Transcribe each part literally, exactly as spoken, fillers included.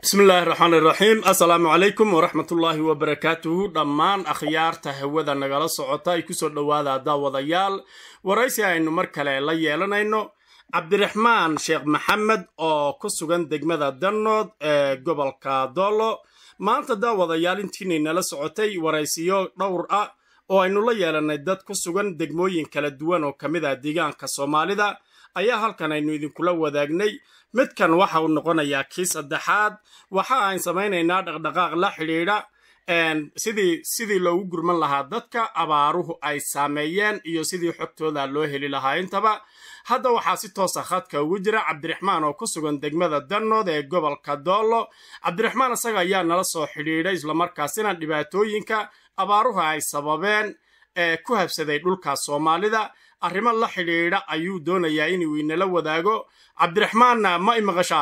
بسم الله الرحمن الرحيم السلام عليكم ورحمة الله وبركاته دمان أخيار تهوذا نغال سعوتا يكسو دوادا داوضيال ورئيسي aynu mar kale la yeelanayno Cabdiraxmaan Sheekh Maxamed oo ku sugan degmada Danood ee gobolka Doolo maanta daawadayaal intii nala socotay waraysiyo dhowr ah oo aynu la yeelanay dad ku sugan degmooyin kala duwan oo kamid ah deegaanka Soomaalida ayaa halkan aynu idinkula wadaagnay midkan waxa uu noqonayaa kiis saddexaad waxa aan samaynaynaa dhaqdhaqaaq la xiriira een sidii sidii loogu gurman lahaa dadka abaaruhu ay saameeyeen iyo sidii xogtooda loo heli lahaa intaba hadda waxa si toos ah khadka ugu jira Cabdiraxmaan oo ku sugan degmada Danood ee gobolka Doolo Cabdiraxmaan asaga ayaa nala soo xiriiray isla markaasina dhibaatooyinka abaaruhu ay sababeen ee ku habsaday dhulka Soomaalida arrimo la xiriira ayuu doonayaa inuu inala wadaago Cabdiraxmaan ma imaqashaa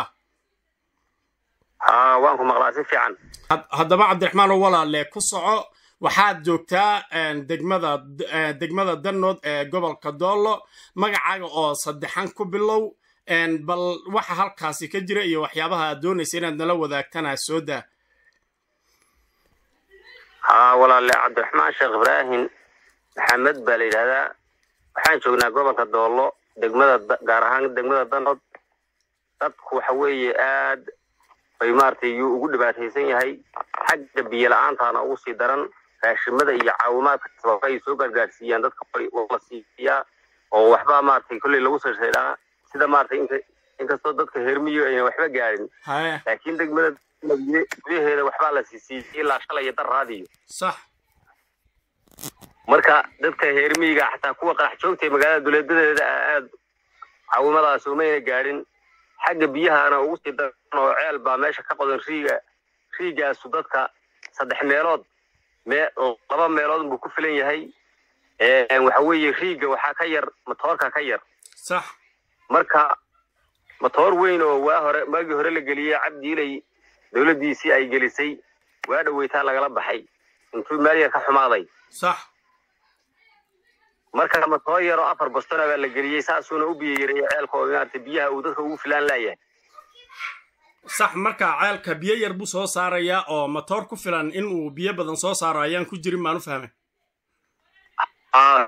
ها وانكو مقلاسي فيعن haddaba Cabdiraxmaan oo walaale ku soco waxaad joogtaa degmada degmada Danood ee gobolka Doolo magacaaga oo saddexan ku bilow bal waxa halkaasi ka jira iyo waxyaabaha aad doonaysa inaad nala wadaagtana soo daa ها walaale Cabdiraxmaan Sheekh Ibraahim Maxamed baa la yiraahdaa waxaan joognaa gobolka Doolo degmada gaar ahaan degmada Danood dadku waxa weeye aad ay maartay uu ugu dhibaataysan yahay xagga biyo la'aantana ugu sii daran raashimada iyo caawimaadka sababay soo gargaarsiiyaan dadka wala siiya oo waxba maartay kulli lagu soo sheegaa sida maartay inta inkastoo dadka heermiyo ay waxba gaarin laakiin degmada gudaheeda waxba la siiyay ilaa shalay daraadiyo sax marka dadka heermiga xataa kuwa qarax joogtay magaalada duleedadeeda aad caawimadaas uma gaarin xagga biyahana ugu sii daran oo ceel baa meesha ka qodan riiga riigaas dadka saddex meelood mee laba meelood buu ku filan yahay ee waxa weeye riiga waxa ka yar matoorka ka yar sax marka matoor weyn oo waa hore maagi hore la galiyay Cabdiilay dawladdiisii ay gelisay waa dhaweytaa laga baxay intuu maaliya ka xumaaday sax marka matoor yar oo afar bastana baa la geliyay saasuuna u biyeeray ceelkooda inaad biyaha uu dadka ugu filan laayahay sax marka ceelka biyo yar buu soo saaraya oo matoor ku filan in uu biyo badan soo saaro ayaan ku jirin maan u fahmay ah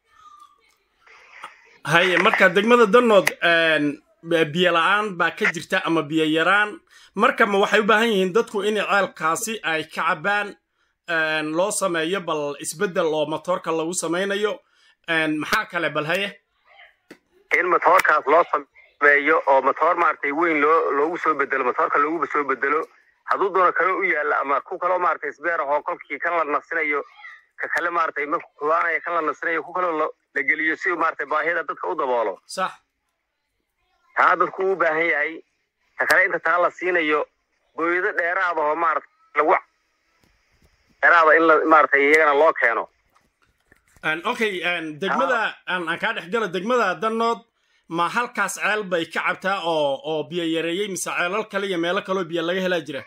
hay marka degmada Danood een biyo la'aan baa ka jirta ama biyo yaraan marka ma waxay u baahan yihiin dadku in ceelkaasi ay ka cabaan een loo sameeyo bal isbedel oo matoorka lagu sameeyo een maxaa kale bal haye in matoorkaas loo sameeyo oo matoor maartay weyn loo loogu soo bedelo matoorka loogu soo bedelo haduu doono kale u yaala ama ku kale maartay isbeer oo kolkii kan la nafsinayo ka kale maartay ma kuwaanay kan la nafsinayo ku kale la geliyo si maartay baahida dadka u daboolo sax taa dadku u baahan yahay ka kale inta taa la siinayo booyada dheeraad oo maartay lagu dheeraad in la maartay iyagana loo keeno ان اوكي ان degmada aan aan ka dhaxgalo degmada Danood ma halkaas ceel bay ka cabtaa oo oo biyo yareeyay mise ceelal kale iyo meelo kale oo biyo laga helaa jira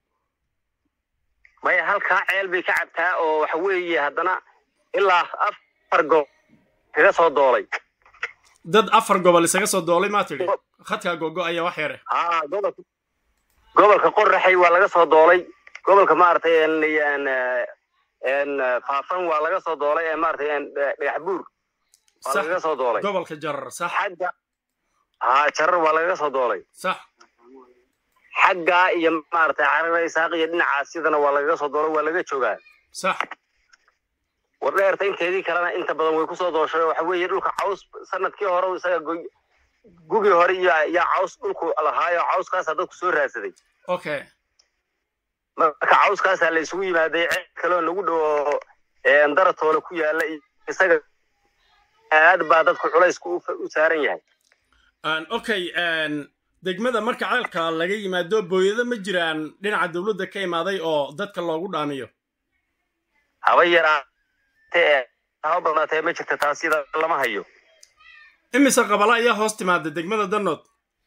may halka ceel bay ka cabtaa oo waxa weeye hadana ilaa afar go kaga soo doolay dad afar gobol isaga soo doolay ma tiri khadka gogo ayaa wax yare ah gobolka gobolka Qorraxay waa laga soo doolay gobolka maartay een een faafan waa laga soo doolay ee maartay een dhagax buur waa laga soo doolay gobolka Jarar sax xagga ha Jarar waa laga soo doolay sax xagga iyo maartay Carabay saaq iyo dhinaca sidana waa laga soo doolay waa laga joogaa sax wardheerta inteedii kalena inta badan way ku soo dooshay waxa weeye dhulka caws sanadkii hore isaga gugi hore iyo ya caws dhulku lahaayo cawskaas dadku soo raadsaday okay marka cawskaas la isugu yimaaday kale lagu dhawo ee daratoole ku yaala isaga aad baa dadku culays ku u saaran yahay aan okay aan degmada marka ceelka laga yimaado booyada ma jiraan dhinaca dawladda ka imaaday oo dadka loogu dhaamiyo haba yaraatee haba badnaatee ma jirta taasida lama hayo imise qabala ayaa hoos timaada degmada Danood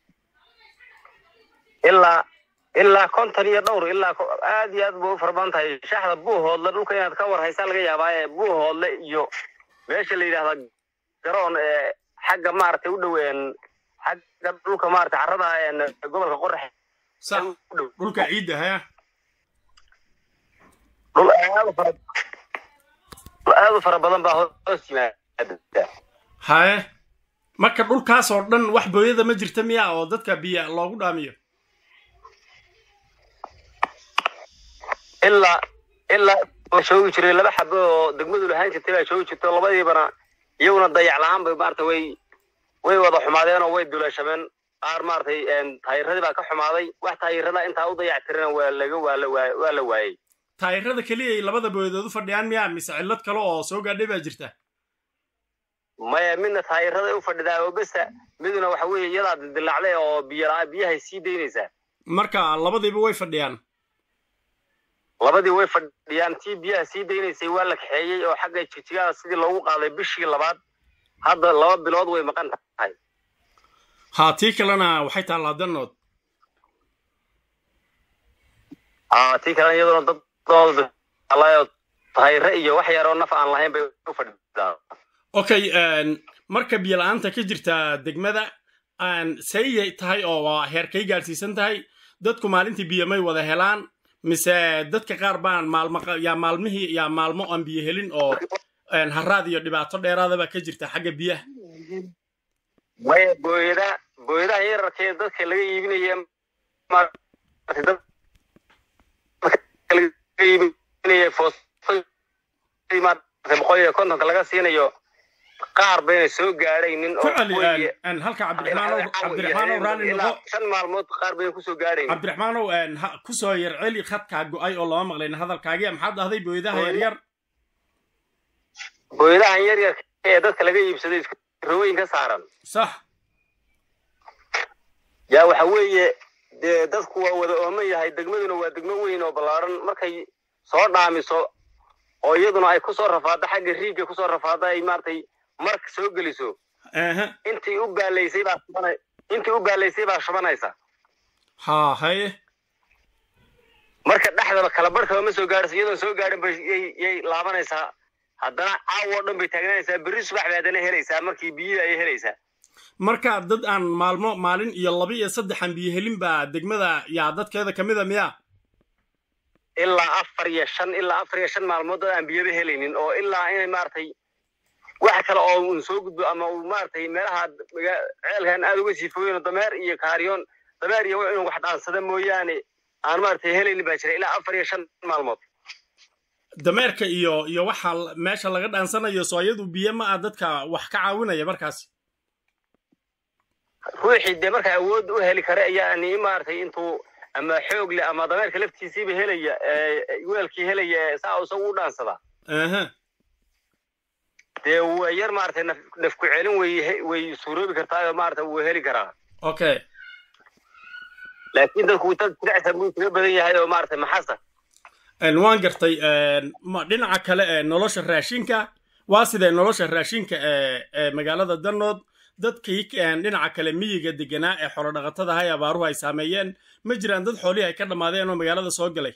ilaa ilaa konton iyo dhowr ilaa aad iyo aad buu farban tahay shaxda buu hoodla dhulka inaad ka war haysan laga yaabaa ee buu hoodla iyo meesha la yiraahdo garoon ee xagga maartay u dhaween xagga dhulka maartay carrada ee gobolka Qorraxay صح دولك عيد ها دول aad fara aad fara badan baa hoos yimaada haye marka dhulkaas oo dhan wax booyada ma jirta miya oo dadka biyo loogu dhaamiyo illa illa shoogi jiray laba xabo oo degmadu lahayn jirtay baa shoogi jirtay labadiibana iyaguna dayac la'aan bay maartay way way wada xumaadeen oo way dulashameen qaar maartay een taayiradii baa ka xumaaday wax taayirada inta u dayac tirana waa laga waa la waa la waayay taayirada kaliya ay labada booyadood u fadhiyaan miya mise cillad kale oo soo gaadhay baa jirta maya midna taayirada u fadhidaa oo bas midna waxa weeye iyada dilaacday oo biyo biyaha sii deynaysa marka labadiiba way fadhiyaan labadii way fadhiyaan tii biyaha sii deynaysay waa la kaxeeyay oo xagga jijigaha sidii loogu qaaday bishii labaad hadda laba bilood way maqan tahay ha tii kalena waxay taallaa danood ah tii kalena iyadoo dad dood allayo taayira iyo wax yar oo naf aan lahayn bay u fadhidaa okay een marka biyo la'aanta ka jirta degmada aan sayay tahay oo heerkay gaarsiisan tahay dadku maalintii biyo may wada helaan mise dadka qaar baan maalmo ya maalmihii ya maalmo aan biyo helin oo een haraad iyo dhibaato dheeraad ah ka jirta xagga biyaha way booyada booyada yararkee dadka laga iibinayo ma dad laga iibinayo foostay ma boqol konton laga siinayo qaar bayna soo gaaraynin oo aan halka Cabdiraxmaan Cabdiraxmaan raani noqo shan maalmood qaar bay ku soo gaaraynin Cabdiraxmaan aan ku soo yar celi khadka go'ay oo lama maqlayn hadalkaaga maxaad ahday booyadaha yar yar booyadaha yar yar ee dadka laga iibsaday rooyin ka saaran sax yaa waxa weeye dadku waa wada ooman yahay degmaduna waa degmo weyn oo balaaran markay soo dhaamiso oo iyaduna ay ku soo rafaado xagga riiga ku soo rafaado ay maartay mark soo geliso aha intii u baaleysay baa shubanay intii u baaleysay baa shubanaysa ha haye marka dhaxdaba kala barka ma soo gaarayso iyadoo soo gaarin bay ay laabanaysaa haddana caawo dhan bay taagnaysaa berri subax baadana helaysaa markii biyo ay helaysaa marka dad aan maalmo maalin iyo laba iyo saddex aan biyo helin baa degmada yaa dadkeeda kamida miya ilaa afar iyo shan ilaa afar iyo shan maalmood aan biyo helaynin oo ilaa inay maartay wax kale oo uu soo gudbo ama uu maartay meelaha ceelkan aad uga siifooyin dameer iyo kaariyoon dameer iyo inuu wax dhaansada mooyaane aan maartay helaynin baa jira ilaa afar iyo shan maalmood dameerka iyo iyo waxa meesha laga dhaansanayo sooyadu biyo ma dadka wax ka caawinaya markaas ruuxii de marka awood u heli kara ayaa ni maartay intuu ama xoog leh ama dameerka laftiisiiba helaya weelkii helaya saa uu soo dhaansada aha de waa yar maartay naf ku celin way way suuroobi kartaa maartay uu heli karaa okay laakiin dadku dad diracsan buu kaga badan yahay oo maartay maxasa een waan gartay een ma dhinaca kale ee nolosha raashinka waa sidee nolosha raashinka ee magaalada Danood dadkii aan dhinaca kale miyiga deganaa ee xoolo dhaqatada hay abaaruhu ay saameeyeen ma jiraan dad xoolihii ay ka dhamaadeen oo magaalada soo galay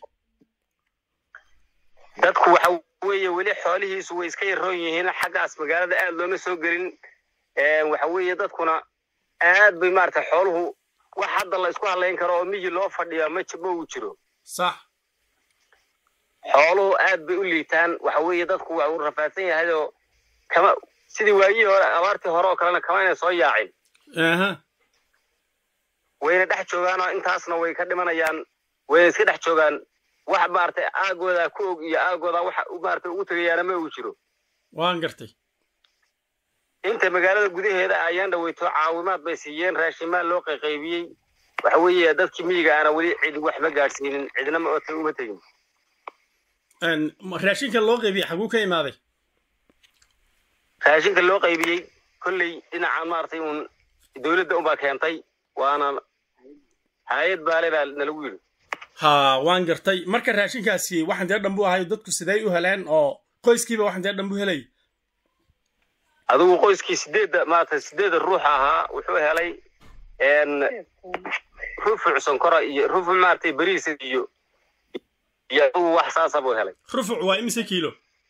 dadku waxa weeye wali xoolihiisu way iska yaroon yihiin xaggaas magaalada aad looma soo galin ee waxa weeye dadkuna aad bay maartay xooluhu wax hadda la isku haleyn karo oo miyi loo fadhiyo ma jabo u jiro sax xooluhu aad bay u liitaan waxa weeye dadku waa u rafaadsan yahay oo kama sidii waagii hore abaartii hore oo kalena kama inay soo yaacin aha wayna dhex joogaan oo intaasna way ka dhimanayaan way iska dhex joogaan wax maartay aagooda ku og iyo aagooda wax maartay ugu tagayaan ma uu jiro waan gartay inta magaalada gudaheeda ayaan dhaweyto caawimaad bay siiyeen raashimaan loo qaybiyay waxa weeye dadkii miyiga ana wali cid wax ma gaarsiinin cidna ma oo uma tagin een raashinka loo qaybiyay xaguu ka imaaday raashinka loo qaybiyay kullay dhinaca maartay uun dawladda u baa keentay waana hay'ad baale baa nalagu yiri ha waan gartay marka raashinkaasi waxaan dee dhanbu ahay dadku sidee u heleen oo qoyskiiba waxaan dee dhanbu helay adigu qoyskii sideed maartay sideed ruux ahaa wuxuu helay een rufuc sonkora iyo rufuc maartay bariis iyo iyo wax saasa buu helay rufuc waa imisa kiilo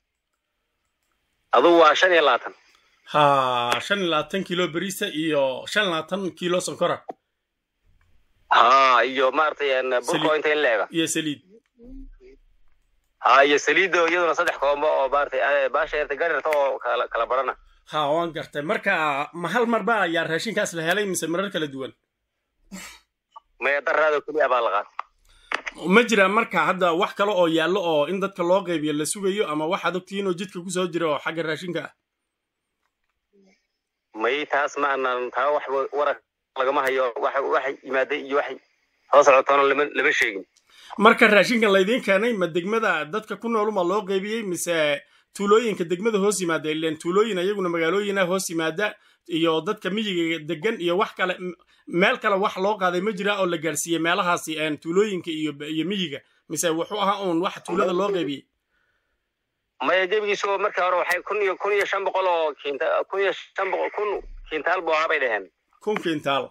adigu waa shan iyo labaatan ha shan iyo labaatan kiilo bariis iyo shan iyo labaatan kiilo sonkora ها iyo maartay aan burko inta in leega iyo saliid ها iyo saliid iyaduna saddex koombo oo maartay baasha inta gaarto oo kala kala barana ha waan gartay marka ma hal mar baa ayaa raashinkaas la helay mise marar kala duwan ma darraado kaliya baa la qaatay ma jira marka hadda wax kale oo yaallo oo in dadka loo qaybiyo la sugayo ama wax aad ogtiin oo jidka ku soo jira oo xagga raashinka ah may taas ma aanan taa wax waraq lagama hayo wax wax yimaaday iyo wax hoos socotona lama lama sheegin marka raashinkan la idin keenay ma degmada dadka ku nool ma loo qaybiyay mise tuulooyinka degmada hoos yimaada ileen tuulooyin ayaguna magaalooyina hoos yimaada iyo dadka miyiga degan iyo wax kale meel kale wax loo qaaday ma jira oo la gaarsiiyay meelahaasi aan tuulooyinka iyo iyo miyiga mise wuxuu ahaa uun wax tuulada loo qaybiyay ma jebigiisu marka hore waxay kun iyo kun iyo shan boqol oo kiinta kun iyo shan boqol kun kiintaal buu ahaa bay dhaheen kun kiintaal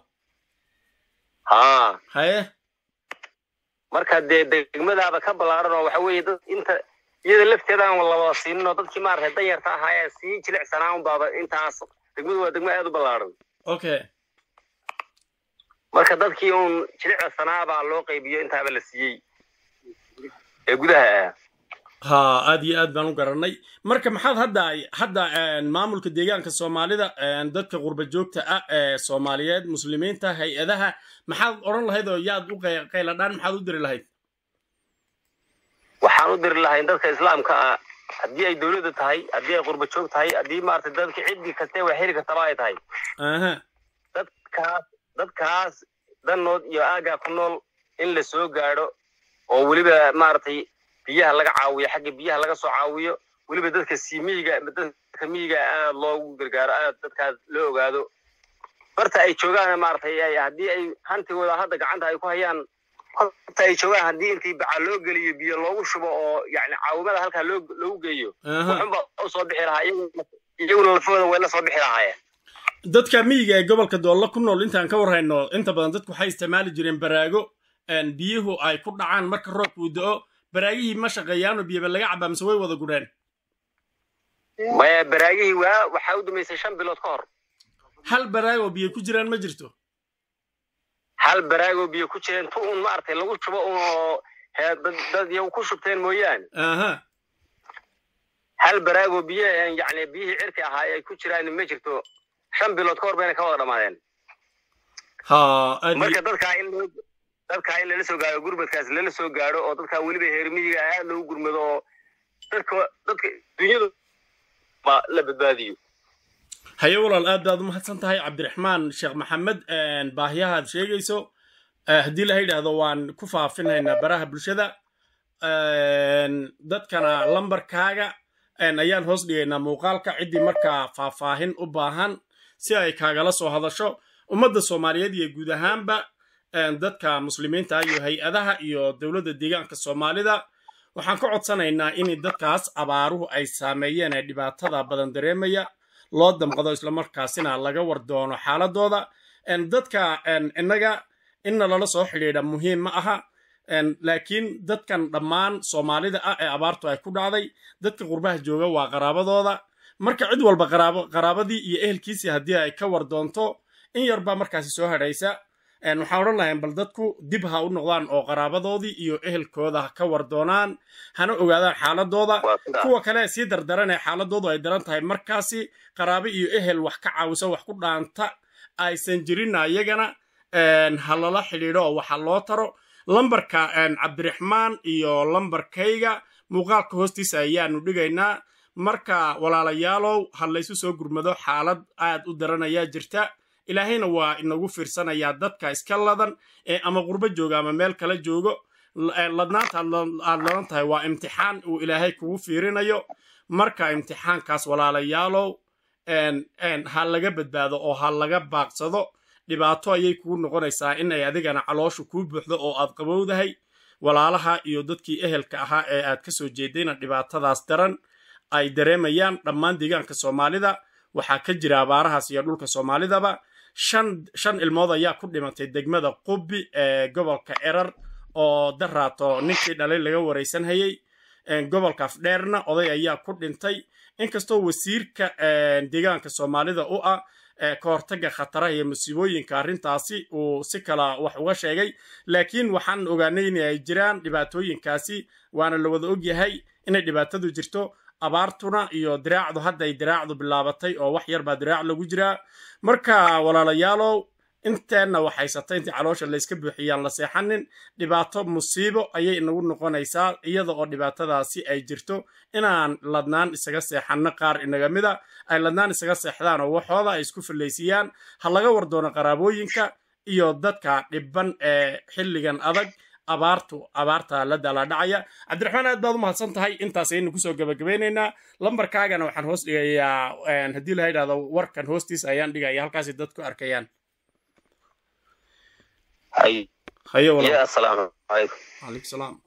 ها haye marka degmadaaba ka balaaran oo waxa weeye dad inta iyada lafteeda aan wala siin oo dadkii maartay danyarta ahaa si jilicsanaan baaba intaas degmadu waa degmo aad u balaaran okay marka dadkii uun jilicsanaa baa loo qaybiyo intaaba la siiyay ee gudaha ha aad iyo aad baan u garanay marka maxaad hadda hadda maamulka deegaanka Soomaalida dadka qurba joogta ah ee Soomaaliyeed muslimiinta hay'adaha maxaad oran lahayd oo yaad u qayladaan maxaad u diri lahayd waxaan u diri lahayn dadka islaamka ah haddii ay dawladda tahay haddii ay qurba joog tahay haddii maartay dadka cidii kasta wax heli karta ay tahay aha dadkaas dadkaas danood iyo aaga ku nool in la soo gaaro oo waliba maartay biyaha laga caawiyo xagga biyaha laga soo caawiyo waliba dadka siimiga dadka miyiga aad loogu gargaaro aad dadkaas loo ogaado barta ay joogaan maartay haddii ay hantigooda hadda gacanta ay ku hayaan horta ay joogaan haddii intii baca loo geliyo biyo loogu shubo oo yacni caawimada halkaa loo loogu geeyo waxunba u soo bixi lahaa iyaguna lafooda way la soo bixi lahaayeen dadka miyiga ee gobolka Doollo ku nool intaan ka warhayno inta badan dadku waxay isticmaali jireen baraago biyuhu ay ku dhacaan marka roobku da'o baraagihii ma shaqeeyaan oo biyo laga cabaa mise way wada gureen ma baraagihii waa waxa u dumaysay shan bilood ka hor hal baraago biyo ku jiraan ma jirto hal baraago biyo ku jireen tu un maartay lagu shubo oo dad yaw ku shubteen mooyaan aha hal baraago biyo yacni biyihii cirka ahaa ay ku jiraan ma jirto shan bilood ka hor bayna ka wada dhamaadeen ha marka dadka in dadka in la soo gaaro gurbadkaas la soo gaaro oo dadka waliba heermiyiga aad loo gurmado oo dadka dadka dunyadu ma la badbaadiyo haye walaal aad baad u mahadsan tahay Cabdiraxmaan Sheekh Maxamed baahiyaha sheegayso hadii la yiraahdo waan ku faafinaynaa baraha bulshada dadkana lambarkaaga ayaan hoos dhigaynaa muuqaalka cidii marka faafaahin u baahan si ay kaagala soo hadasho ummadda Soomaaliyeed iyo guud ahaanba dadka muslimiinta iyo hay'adaha iyo dawladda deegaanka Soomaalida waxaan ka codsanaynaa in dadkaas abaaruhu ay saameeyeen ee dhibaatada badan dareemaya loo damqado isla markaasina laga war doono xaaladooda dadka inaga in lala soo xiriira muhiim ma aha laakiin dadkan dhammaan Soomaalida ah ee abaartu ay ku dhacday dadka qurbaha jooga waa qaraabadooda marka cid walba qaraabo qaraabadii iyo ehelkiisii hadii ay ka war doonto in yarba markaasi soo hadhaysa waxaan oran lahayn bal dadku dib ha u noqdaan oo qaraabadoodii iyo ehelkooda ka war doonaan hana ogaadaan xaaladooda kuwa kale si dardaran ee xaaladoodu ay daran tahay markaasi qaraabo iyo ehel wax ka caawisa wax ku dhaanta aysan jirin ayagana halala xiriiro oo waxa loo taro lambarka Cabdiraxmaan iyo lambarkayga muuqaalka hoostiisa ayaanu dhigaynaa marka walaalayaalow hal la isu soo gurmado xaalad aad u daranaya jirta ilaahayna waa inagu fiirsanaya dadka iska ladan ee ama qurba jooga ama meel kala joogo ladnaanta aad ladan tahay waa imtixaan uu ilaahay kugu fiirinayo marka imtixaankaas walaalayaalow ha laga badbaado oo ha laga baaqsado dhibaato ayay kugu noqonaysaa in ay adigana calooshu kuu buuxdo oo aad qabowdahay walaalaha iyo dadkii ehelka ahaa ee aad ka soo jeedayna dhibaatadaas daran ay dareemayaan dhammaan deegaanka Soomaalida waxaa ka jira abaarahaas iyo dhulka Soomaalidaba shan shan ilmood ayaa ku dhimatay degmada Qubbi ee gobolka Erar oo daraato ninkii dhalay laga wareysan hayay gobolka Afdheerna oday ayaa ku dhintay inkastoo wasiirka deegaanka Soomaalida u ah ka hortagga khataraha iyo musiibooyinka arrintaasi uu si kala wax uga sheegay laakiin waxaan ogaanay in ay jiraan dhibaatooyinkaasi waana la wada ogyahay inay dhibaatadu jirto abaartuna iyo diraacdu hadday diraacdu bilaabatay oo wax yar baa diraac lagu jiraa marka walaalayaalow inteenna waxaysatay intii caloosha la iska buuxiyaan la seexanin dhibaato musiibo ayay inagu noqonaysaa iyada oo dhibaatadaasi ay jirto inaan ladnaan isaga seexanno qaar inaga mida ay ladnaan isaga seexdaan oo waxooda ay isku fallaysiiyaan ha laga wardoono qaraabooyinka iyo dadka dhibban ee xilligan adag abaartu abaarta la dala dhacaya cabdiraxmaan aad baad u mahadsan tahay intaas ayaynu kusoo gabagabeynaynaa lambarkaagana waxaan hoos dhigayaa haddii la yidhahdo warkan hoostiisa ayaan dhigaya halkaasi dadku arkayaan هاي hayo walaal يا السلام عليكم calaykum salaam